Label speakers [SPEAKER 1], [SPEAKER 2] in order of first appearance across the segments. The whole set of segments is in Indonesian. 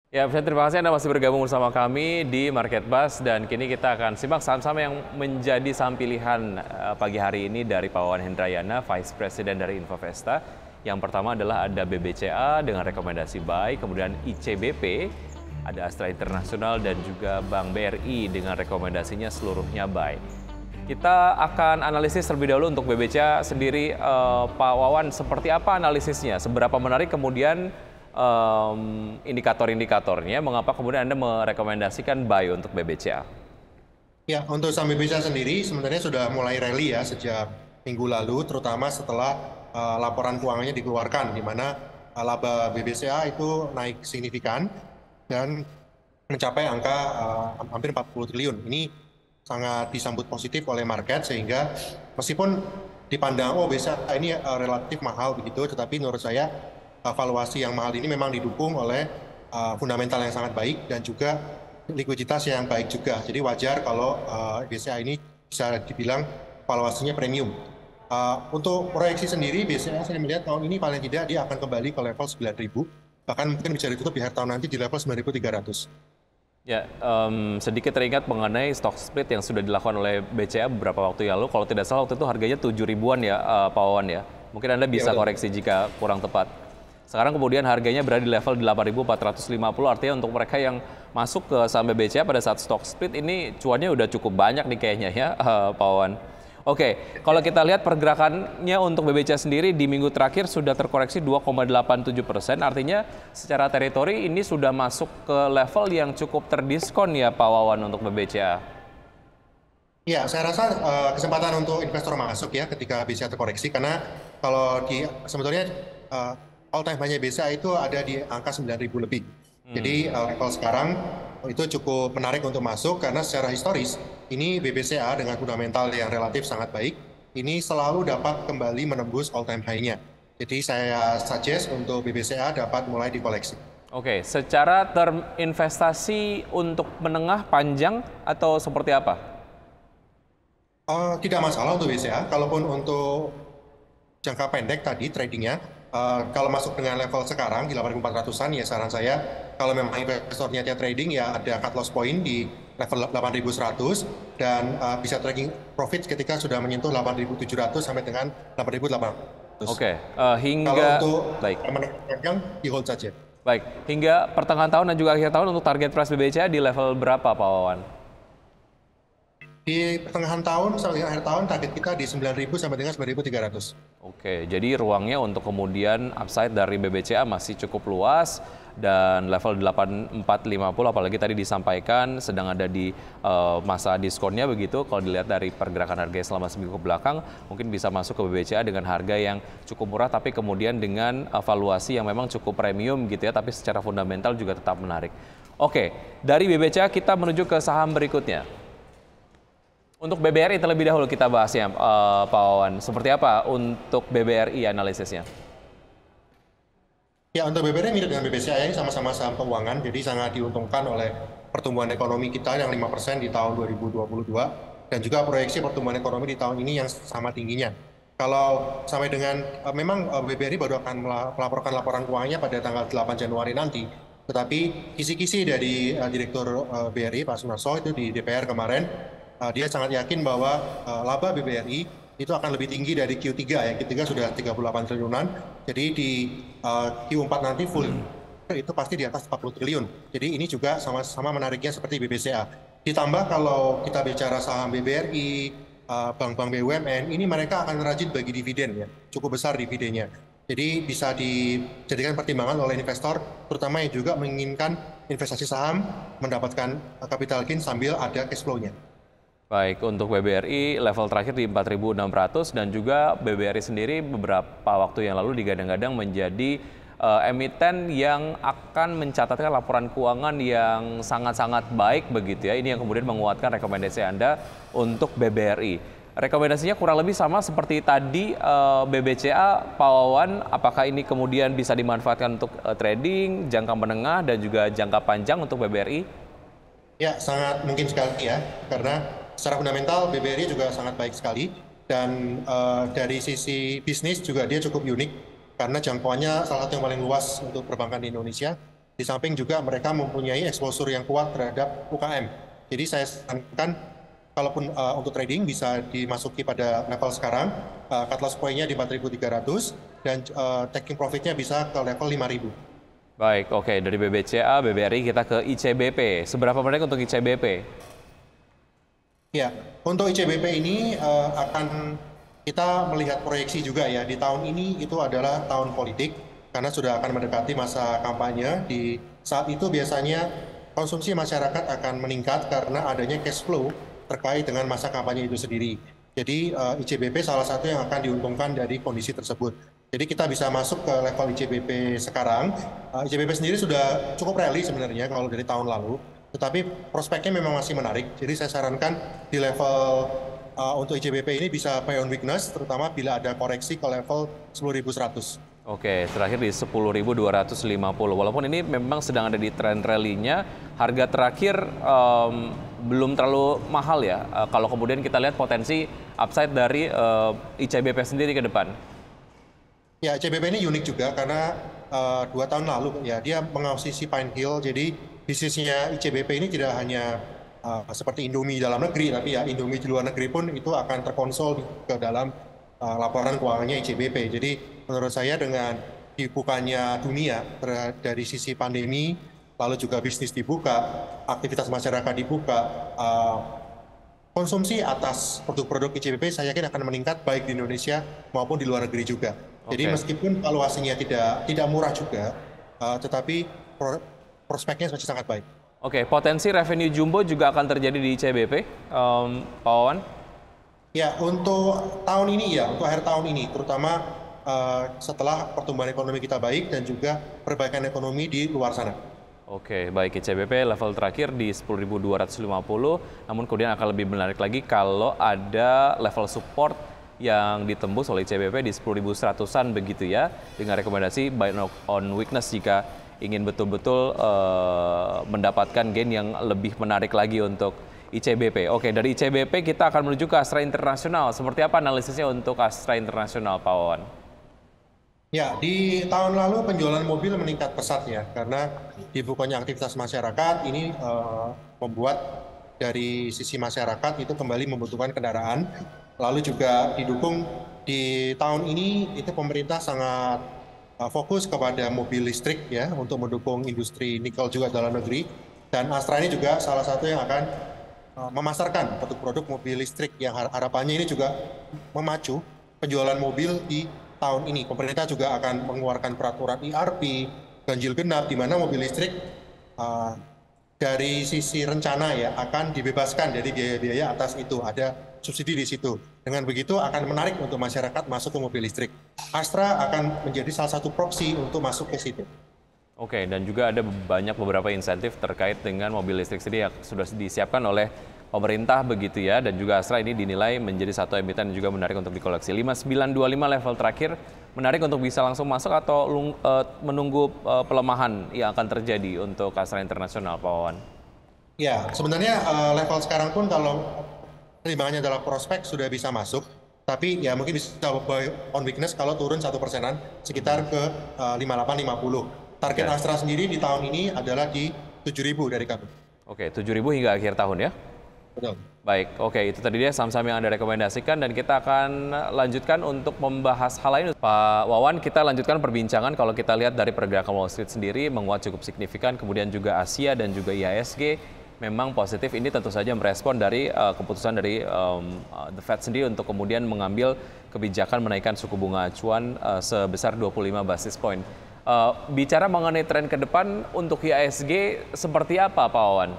[SPEAKER 1] Ya, Alfian, terima kasih Anda masih bergabung bersama kami di Market Buzz dan kini kita akan simak saham-saham yang menjadi saham pilihan pagi hari ini dari Pak Wawan Hendrayana, Vice President dari Infovesta. Yang pertama adalah ada BBCA dengan rekomendasi buy, kemudian ICBP, ada Astra International dan juga Bank BRI dengan rekomendasinya seluruhnya buy. Kita akan analisis terlebih dahulu untuk BBCA sendiri, Pak Wawan, seperti apa analisisnya? Seberapa menarik kemudian indikator-indikatornya, mengapa kemudian Anda merekomendasikan buy untuk BBCA?
[SPEAKER 2] Ya, untuk saham BBCA sendiri sebenarnya sudah mulai rally ya sejak minggu lalu, terutama setelah laporan keuangannya dikeluarkan, di mana laba BBCA itu naik signifikan dan mencapai angka hampir 40 triliun. Ini sangat disambut positif oleh market, sehingga meskipun dipandang, oh BBCA ini relatif mahal begitu, tetapi menurut saya valuasi yang mahal ini memang didukung oleh fundamental yang sangat baik dan juga likuiditas yang baik juga. Jadi wajar kalau BCA ini bisa dibilang valuasinya premium. Untuk proyeksi sendiri, BCA saya melihat tahun ini paling tidak dia akan kembali ke level 9.000, bahkan mungkin bisa ditutup di akhir tahun nanti di level 9.300.
[SPEAKER 1] Ya, sedikit teringat mengenai stock split yang sudah dilakukan oleh BCA beberapa waktu yang lalu. Kalau tidak salah waktu itu harganya 7 ribuan ya, Pak Wawan ya. Mungkin Anda
[SPEAKER 2] Ya,
[SPEAKER 1] bisa
[SPEAKER 2] betul.
[SPEAKER 1] koreksi jika kurang tepat. Sekarang kemudian harganya berada di level 8.450, artinya untuk mereka yang masuk ke saham BBCA pada saat stock split ini cuannya udah cukup banyak nih kayaknya ya, Pak Wawan. Oke, kalau kita lihat pergerakannya untuk BBCA sendiri di minggu terakhir sudah terkoreksi 2,87%, artinya secara teritori ini sudah masuk ke level yang cukup terdiskon ya Pak Wawan untuk BBCA.
[SPEAKER 2] Ya, saya rasa kesempatan untuk investor masuk ya ketika BCA terkoreksi, karena kalau sebetulnya all time high BCA itu ada di angka 9.000 lebih. Jadi level sekarang itu cukup menarik untuk masuk, karena secara historis ini BBCA dengan fundamental yang relatif sangat baik ini selalu dapat kembali menembus all time high-nya. Jadi saya suggest untuk BBCA dapat mulai dikoleksi.
[SPEAKER 1] Oke, secara term investasi untuk menengah panjang atau seperti apa?
[SPEAKER 2] Tidak masalah untuk BCA, kalaupun untuk jangka pendek tadi tradingnya, kalau masuk dengan level sekarang di 8.400-an, ya saran saya kalau memang investor niatnya trading ya ada cut loss point di level 8.100 dan bisa tracking profit ketika sudah menyentuh 8.700 sampai dengan 8.800.
[SPEAKER 1] Oke,
[SPEAKER 2] Kalau
[SPEAKER 1] hingga
[SPEAKER 2] untuk
[SPEAKER 1] baik.
[SPEAKER 2] menengahkan di hold saja.
[SPEAKER 1] Baik, hingga pertengahan tahun dan juga akhir tahun untuk target price BBCA di level berapa Pak Wawan?
[SPEAKER 2] Di pertengahan tahun sampai dengan akhir tahun target kita di 9.000 sampai dengan 9.300.
[SPEAKER 1] Oke, jadi ruangnya untuk kemudian upside dari BBCA masih cukup luas dan level 8450 apalagi tadi disampaikan sedang ada di masa diskonnya begitu. Kalau dilihat dari pergerakan harga selama seminggu ke belakang mungkin bisa masuk ke BBCA dengan harga yang cukup murah tapi kemudian dengan valuasi yang memang cukup premium gitu ya, tapi secara fundamental juga tetap menarik. Oke, dari BBCA kita menuju ke saham berikutnya. Untuk BBRI terlebih dahulu kita bahas ya, Pak Wawan. Seperti apa untuk BBRI analisisnya?
[SPEAKER 2] Ya, untuk BBRI mirip dengan BBCA ini sama-sama saham keuangan, jadi sangat diuntungkan oleh pertumbuhan ekonomi kita yang 5% di tahun 2022 dan juga proyeksi pertumbuhan ekonomi di tahun ini yang sama tingginya. Kalau sampai dengan memang BBRI baru akan melaporkan laporan keuangannya pada tanggal 8 Januari nanti, tetapi kisi-kisi dari Direktur BRI Pak Sunarso itu di DPR kemarin, dia sangat yakin bahwa laba BBRI itu akan lebih tinggi dari Q3 ya. Q3 sudah 38 triliunan. Jadi di Q4 nanti full itu pasti di atas 40 triliun. Jadi ini juga sama-sama menariknya seperti BBCA. Ditambah kalau kita bicara saham BBRI, bank-bank BUMN, ini mereka akan rajin bagi dividen ya. Cukup besar dividennya. Jadi bisa dijadikan pertimbangan oleh investor, terutama yang juga menginginkan investasi saham mendapatkan capital gain sambil ada cash flow-nya.
[SPEAKER 1] Baik, untuk BBRI level terakhir di 4.600 dan juga BBRI sendiri beberapa waktu yang lalu digadang-gadang menjadi emiten yang akan mencatatkan laporan keuangan yang sangat-sangat baik begitu ya. Ini yang kemudian menguatkan rekomendasi Anda untuk BBRI. Rekomendasinya kurang lebih sama seperti tadi BBCA, Pak Wawan. Apakah ini kemudian bisa dimanfaatkan untuk trading, jangka menengah dan juga jangka panjang untuk BBRI?
[SPEAKER 2] Ya, sangat mungkin sekali ya, karena secara fundamental BBRI juga sangat baik sekali dan dari sisi bisnis juga dia cukup unik karena jangkauannya salah satu yang paling luas untuk perbankan di Indonesia. Di samping juga mereka mempunyai exposure yang kuat terhadap UKM. Jadi saya sarankan kalaupun untuk trading bisa dimasuki pada level sekarang, cut loss point-nya di 4.300 dan taking profit-nya bisa ke level 5.000.
[SPEAKER 1] Baik, oke. Dari BBCA, BBRI kita ke ICBP. Seberapa menarik untuk ICBP?
[SPEAKER 2] Ya, untuk ICBP ini akan kita melihat proyeksi juga ya. Di tahun ini itu adalah tahun politik karena sudah akan mendekati masa kampanye. Di saat itu biasanya konsumsi masyarakat akan meningkat karena adanya cash flow terkait dengan masa kampanye itu sendiri. Jadi ICBP salah satu yang akan diuntungkan dari kondisi tersebut. Jadi kita bisa masuk ke level ICBP sekarang. ICBP sendiri sudah cukup rally sebenarnya kalau dari tahun lalu, tetapi prospeknya memang masih menarik. Jadi saya sarankan di level untuk ICBP ini bisa buy on weakness, terutama bila ada koreksi ke level 10.100.
[SPEAKER 1] Oke, terakhir di 10.250. Walaupun ini memang sedang ada di tren rally-nya, harga terakhir belum terlalu mahal ya. Kalau kemudian kita lihat potensi upside dari ICBP sendiri ke depan.
[SPEAKER 2] Ya, ICBP ini unik juga karena 2 tahun lalu ya dia mengakuisisi Pine Hill. Jadi bisnisnya ICBP ini tidak hanya seperti Indomie dalam negeri, tapi ya Indomie di luar negeri pun itu akan terkonsol ke dalam laporan keuangannya ICBP. Jadi menurut saya dengan dibukanya dunia dari sisi pandemi, lalu juga bisnis dibuka, aktivitas masyarakat dibuka, konsumsi atas produk-produk ICBP saya yakin akan meningkat baik di Indonesia maupun di luar negeri juga. Jadi meskipun valuasinya tidak murah juga, tetapi prospeknya masih sangat baik.
[SPEAKER 1] Oke, potensi revenue jumbo juga akan terjadi di ICBP, Pak Wawan?
[SPEAKER 2] Ya, untuk tahun ini ya, untuk akhir tahun ini, terutama setelah pertumbuhan ekonomi kita baik dan juga perbaikan ekonomi di luar sana.
[SPEAKER 1] Oke, baik. ICBP level terakhir di 10.250, namun kemudian akan lebih menarik lagi kalau ada level support yang ditembus oleh ICBP di 10.100-an begitu ya, dengan rekomendasi buy on weakness jika ingin betul-betul mendapatkan gain yang lebih menarik lagi untuk ICBP. Oke, dari ICBP kita akan menuju ke Astra Internasional. Seperti apa analisisnya untuk Astra Internasional, Pak Wawan?
[SPEAKER 2] Ya, di tahun lalu penjualan mobil meningkat pesat ya, karena dibukanya aktivitas masyarakat ini membuat dari sisi masyarakat itu kembali membutuhkan kendaraan. Lalu juga didukung di tahun ini itu pemerintah sangat fokus kepada mobil listrik ya untuk mendukung industri nikel juga dalam negeri. Dan Astra ini juga salah satu yang akan memasarkan produk-produk mobil listrik yang harapannya ini juga memacu penjualan mobil di tahun ini. Pemerintah juga akan mengeluarkan peraturan ERP, ganjil genap, di mana mobil listrik dari sisi rencana ya akan dibebaskan dari biaya-biaya atas itu, ada subsidi di situ. Dengan begitu akan menarik untuk masyarakat masuk ke mobil listrik. Astra akan menjadi salah satu proksi untuk masuk ke situ.
[SPEAKER 1] Oke, dan juga ada beberapa insentif terkait dengan mobil listrik sendiri yang sudah disiapkan oleh pemerintah begitu ya, dan juga Astra ini dinilai menjadi satu emiten yang juga menarik untuk dikoleksi. 5925 level terakhir, menarik untuk bisa langsung masuk atau menunggu pelemahan yang akan terjadi untuk Astra Internasional, Pak Wawan?
[SPEAKER 2] Ya, sebenarnya level sekarang pun kalau pertimbangannya adalah prospek sudah bisa masuk, tapi ya mungkin bisa buy on weakness kalau turun 1%-an sekitar ke 5850. Target Astra sendiri di tahun ini adalah di 7.000 dari kami.
[SPEAKER 1] Oke, 7.000 hingga akhir tahun ya?
[SPEAKER 2] Betul.
[SPEAKER 1] Baik, oke, itu tadi dia saham-saham yang Anda rekomendasikan dan kita akan lanjutkan untuk membahas hal lain. Pak Wawan, kita lanjutkan perbincangan. Kalau kita lihat dari pergerakan Wall Street sendiri menguat cukup signifikan, kemudian juga Asia dan juga IHSG memang positif. Ini tentu saja merespon dari keputusan dari The Fed sendiri untuk kemudian mengambil kebijakan menaikkan suku bunga acuan sebesar 25 basis point. Bicara mengenai tren ke depan untuk IHSG seperti apa, Pak Wawan?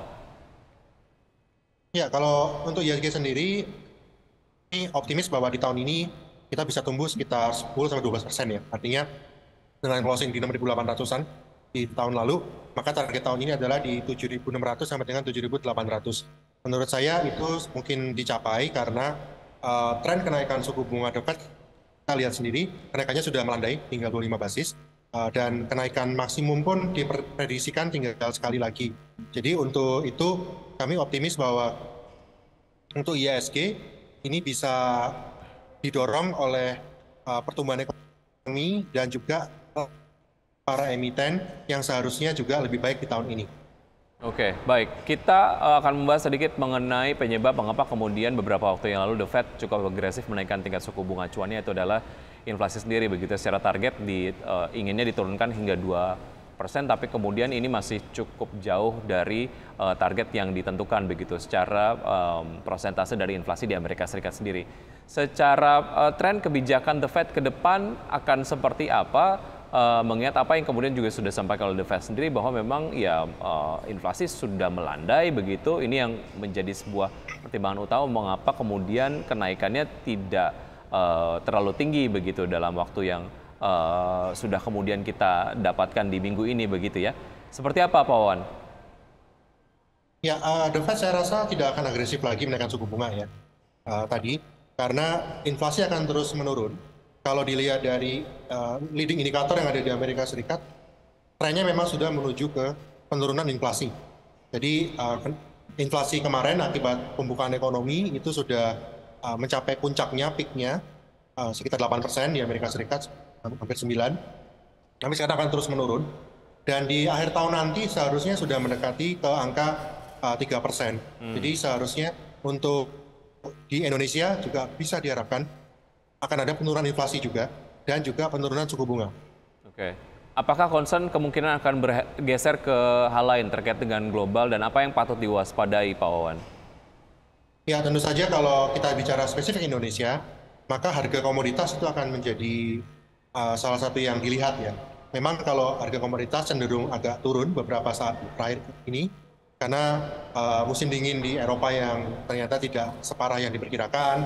[SPEAKER 2] Ya, kalau untuk IHSG sendiri, ini optimis bahwa di tahun ini kita bisa tumbuh sekitar 10-12% ya. Artinya dengan closing di 6.800-an di tahun lalu, maka target tahun ini adalah di 7.600 sampai dengan 7.800. Menurut saya itu mungkin dicapai karena tren kenaikan suku bunga The Fed kita lihat sendiri, kenaikannya sudah melandai tinggal 25 basis. Dan kenaikan maksimum pun diprediksikan tinggal sekali lagi. Jadi untuk itu kami optimis bahwa untuk IHSG ini bisa didorong oleh pertumbuhan ekonomi dan juga para emiten yang seharusnya juga lebih baik di tahun ini.
[SPEAKER 1] Oke, baik. Kita akan membahas sedikit mengenai penyebab mengapa kemudian beberapa waktu yang lalu The Fed cukup agresif menaikkan tingkat suku bunga acuannya, itu adalah inflasi sendiri. Begitu secara target inginnya diturunkan hingga 2%, tapi kemudian ini masih cukup jauh dari target yang ditentukan begitu secara persentase dari inflasi di Amerika Serikat sendiri. Secara tren kebijakan The Fed ke depan akan seperti apa? Mengingat apa yang kemudian juga sudah disampaikan oleh The Fed sendiri bahwa memang ya inflasi sudah melandai begitu, ini yang menjadi sebuah pertimbangan utama mengapa kemudian kenaikannya tidak terlalu tinggi begitu dalam waktu yang sudah kemudian kita dapatkan di minggu ini begitu ya. Seperti apa Pak Wawan?
[SPEAKER 2] Ya, The Fed saya rasa tidak akan agresif lagi menaikkan suku bunga ya tadi, karena inflasi akan terus menurun. Kalau dilihat dari leading indikator yang ada di Amerika Serikat, trennya memang sudah menuju ke penurunan inflasi. Jadi inflasi kemarin akibat pembukaan ekonomi itu sudah mencapai puncaknya, peaknya sekitar 8% di Amerika Serikat, hampir 9. Tapi sekarang akan terus menurun. Dan di akhir tahun nanti seharusnya sudah mendekati ke angka 3%. Jadi seharusnya untuk di Indonesia juga bisa diharapkan akan ada penurunan inflasi juga, dan juga penurunan suku bunga.
[SPEAKER 1] Oke. Apakah concern kemungkinan akan bergeser ke hal lain terkait dengan global, dan apa yang patut diwaspadai Pak Wawan?
[SPEAKER 2] Ya, tentu saja kalau kita bicara spesifik Indonesia, maka harga komoditas itu akan menjadi salah satu yang dilihat ya. Memang kalau harga komoditas cenderung agak turun beberapa saat terakhir ini, karena musim dingin di Eropa yang ternyata tidak separah yang diperkirakan,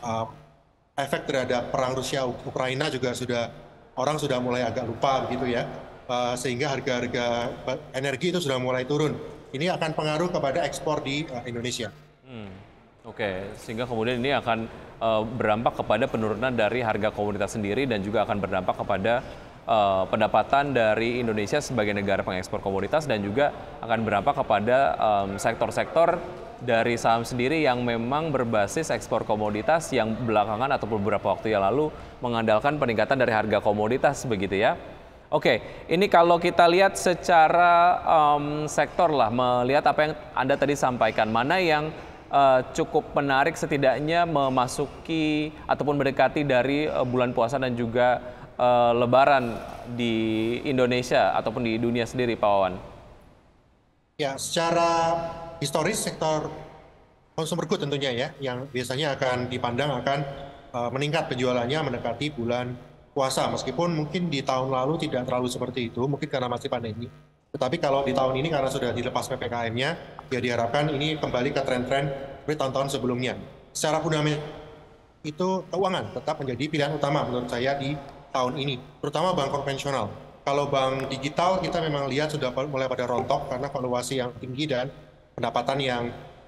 [SPEAKER 2] efek terhadap perang Rusia-Ukraina juga orang sudah mulai agak lupa begitu ya, sehingga harga-harga energi itu sudah mulai turun. Ini akan pengaruh kepada ekspor di Indonesia.
[SPEAKER 1] Oke, sehingga kemudian ini akan berdampak kepada penurunan dari harga komoditas sendiri, dan juga akan berdampak kepada pendapatan dari Indonesia sebagai negara pengekspor komoditas, dan juga akan berdampak kepada sektor-sektor dari saham sendiri yang memang berbasis ekspor komoditas yang belakangan atau beberapa waktu yang lalu mengandalkan peningkatan dari harga komoditas begitu ya. Oke, ini kalau kita lihat secara sektor lah, melihat apa yang Anda tadi sampaikan, mana yang cukup menarik setidaknya memasuki ataupun mendekati dari bulan puasa dan juga Lebaran di Indonesia ataupun di dunia sendiri, Pak Wawan?
[SPEAKER 2] Ya, secara historis sektor consumer good tentunya ya, yang biasanya akan dipandang akan meningkat penjualannya mendekati bulan puasa, meskipun mungkin di tahun lalu tidak terlalu seperti itu, mungkin karena masih pandemi. Tetapi kalau di tahun ini karena sudah dilepas PPKM-nya, ya diharapkan ini kembali ke tren-tren seperti tahun-tahun sebelumnya. Secara fundamental itu keuangan tetap menjadi pilihan utama menurut saya di tahun ini, terutama bank konvensional. Kalau bank digital kita memang lihat sudah mulai pada rontok karena valuasi yang tinggi dan pendapatan yang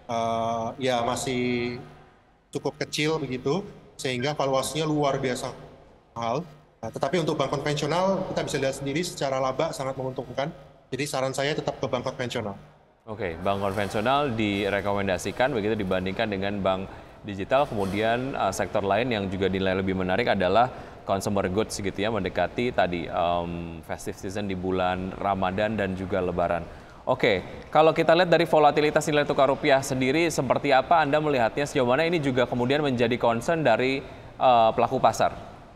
[SPEAKER 2] ya masih cukup kecil begitu, sehingga valuasinya luar biasa mahal. Tetapi untuk bank konvensional kita bisa lihat sendiri secara laba sangat menguntungkan. Jadi saran saya tetap ke bank konvensional.
[SPEAKER 1] Oke, bank konvensional direkomendasikan begitu dibandingkan dengan bank digital. Kemudian sektor lain yang juga dinilai lebih menarik adalah consumer goods gitu ya, mendekati tadi festive season di bulan Ramadan dan juga Lebaran. Oke, kalau kita lihat dari volatilitas nilai tukar rupiah sendiri, seperti apa Anda melihatnya, sejauh mana ini juga kemudian menjadi concern dari pelaku pasar?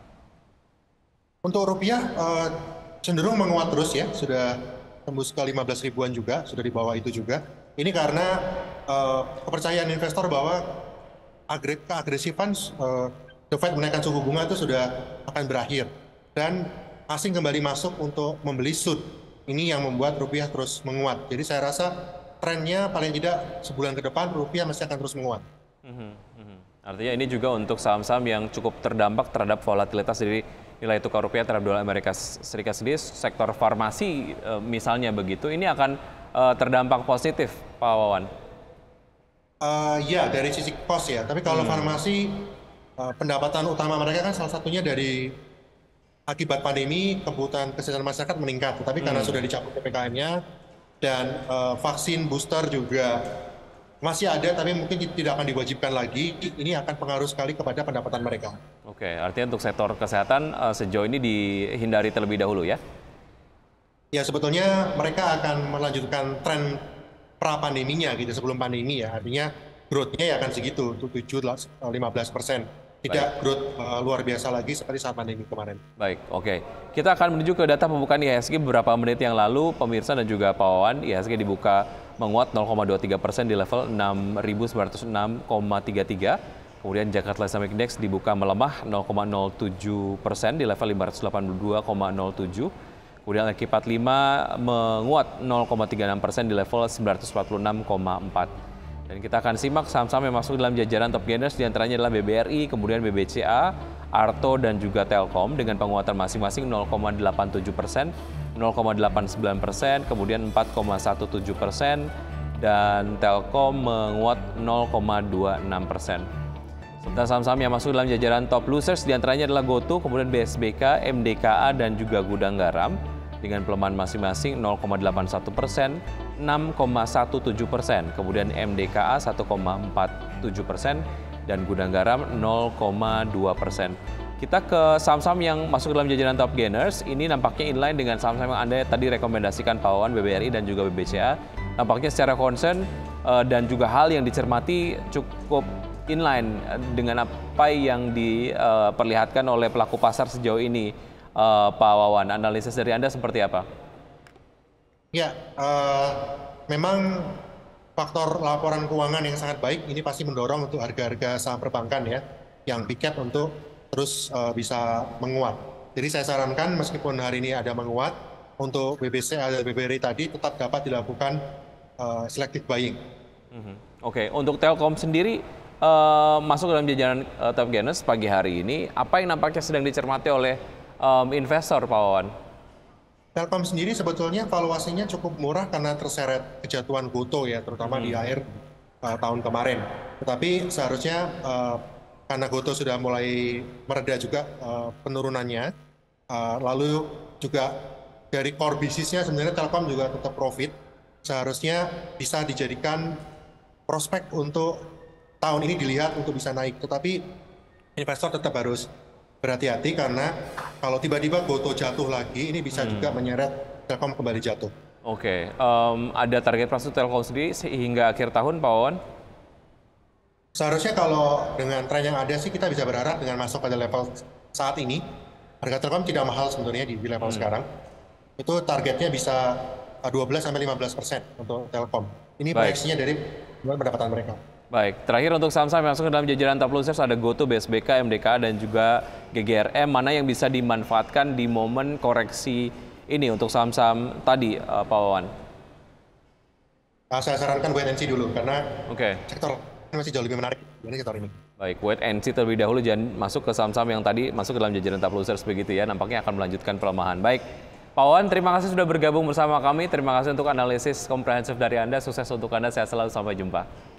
[SPEAKER 2] Untuk rupiah cenderung menguat terus ya, sudah tembus ke 15 ribuan juga, sudah di bawah itu juga. Ini karena kepercayaan investor bahwa keagresifan The Fed menaikkan suku bunga itu sudah akan berakhir, dan asing kembali masuk untuk membeli SUD. Ini yang membuat rupiah terus menguat. Jadi saya rasa trennya paling tidak sebulan ke depan rupiah masih akan terus menguat.
[SPEAKER 1] Artinya ini juga untuk saham-saham yang cukup terdampak terhadap volatilitas dari nilai tukar rupiah terhadap dolar Amerika Serikat sendiri, sektor farmasi misalnya begitu, ini akan terdampak positif, Pak Wawan?
[SPEAKER 2] Ya, dari sisi cost ya. Tapi kalau farmasi, pendapatan utama mereka kan salah satunya dari akibat pandemi, kebutuhan kesehatan masyarakat meningkat. Tetapi karena sudah dicabut PPKM-nya dan vaksin booster juga masih ada, tapi mungkin tidak akan diwajibkan lagi. Ini akan pengaruh sekali kepada pendapatan mereka.
[SPEAKER 1] Oke, artinya untuk sektor kesehatan sejauh ini dihindari terlebih dahulu ya?
[SPEAKER 2] Ya sebetulnya mereka akan melanjutkan tren pra-pandeminya gitu, sebelum pandemi ya. Artinya growth-nya ya akan segitu, 7-15%.
[SPEAKER 1] Baik.
[SPEAKER 2] Tidak growth luar biasa lagi seperti saat pandemi kemarin.
[SPEAKER 1] Baik, oke. Kita akan menuju ke data pembukaan IHSG beberapa menit yang lalu. Pemirsa dan juga Pak Wawan, IHSG dibuka menguat 0,23% di level 6.906,33. Kemudian Jakarta Islamic Index dibuka melemah 0,07% di level 582,07. Kemudian LQ 45 menguat 0,36% di level 946,4. Dan kita akan simak saham-saham yang masuk dalam jajaran top gainers, diantaranya adalah BBRI, kemudian BBCA, Arto, dan juga Telkom dengan penguatan masing-masing 0,87%, 0,89%, kemudian 4,17%, dan Telkom menguat 0,26%. Sementara saham-saham yang masuk dalam jajaran top losers diantaranya adalah GoTo, kemudian BSBK, MDKA, dan juga Gudang Garam dengan pelemahan masing-masing 0,81%, 6,17%, kemudian MDKA 1,47%, dan Gudang Garam 0,2%. Kita ke saham-saham yang masuk dalam jajaran top gainers. Ini nampaknya inline dengan saham-saham yang Anda tadi rekomendasikan, Pak Wawan, BBRI dan juga BBCA. Nampaknya secara concern dan juga hal yang dicermati cukup inline dengan apa yang diperlihatkan oleh pelaku pasar sejauh ini, Pak Wawan. Analisis dari Anda seperti apa?
[SPEAKER 2] Ya, memang faktor laporan keuangan yang sangat baik ini pasti mendorong untuk harga-harga saham perbankan ya, yang big cap untuk terus bisa menguat. Jadi saya sarankan meskipun hari ini ada menguat, untuk BBCA dan BBRI tadi tetap dapat dilakukan selective buying.
[SPEAKER 1] Oke, untuk Telkom sendiri masuk dalam jajaran top gainers pagi hari ini, apa yang nampaknya sedang dicermati oleh investor, Pak Wawan?
[SPEAKER 2] Telkom sendiri sebetulnya valuasinya cukup murah karena terseret kejatuhan GoTo ya, terutama di akhir tahun kemarin. Tetapi seharusnya karena GoTo sudah mulai mereda juga penurunannya, lalu juga dari core bisnisnya sebenarnya Telkom juga tetap profit, seharusnya bisa dijadikan prospek untuk tahun ini dilihat untuk bisa naik. Tetapi investor tetap harus berhati-hati karena kalau tiba-tiba GoTo jatuh lagi, ini bisa juga menyeret Telkom kembali jatuh.
[SPEAKER 1] Oke, ada target masuk Telkom sendiri hingga akhir tahun, Pak Wawan?
[SPEAKER 2] Seharusnya kalau dengan tren yang ada sih kita bisa berharap dengan masuk pada level saat ini, harga Telkom tidak mahal sebenarnya di level sekarang. Itu targetnya bisa 12-15% untuk Telkom. Ini proyeksinya dari pendapatan mereka.
[SPEAKER 1] Baik, terakhir untuk saham-saham yang masuk ke dalam jajaran top losers ada GoTo, BSBK, MDKA, dan juga GGRM. Mana yang bisa dimanfaatkan di momen koreksi ini untuk saham-saham tadi, Pak Wawan?
[SPEAKER 2] Saya sarankan wait and see dulu, karena sektor ini masih jauh lebih menarik dari sektor ini.
[SPEAKER 1] Baik, wait and see terlebih dahulu, jangan masuk ke saham-saham yang tadi masuk ke dalam jajaran top losers begitu ya, nampaknya akan melanjutkan pelemahan. Baik, Pak Wawan, terima kasih sudah bergabung bersama kami. Terima kasih untuk analisis komprehensif dari Anda. Sukses untuk Anda, sehat selalu, sampai jumpa.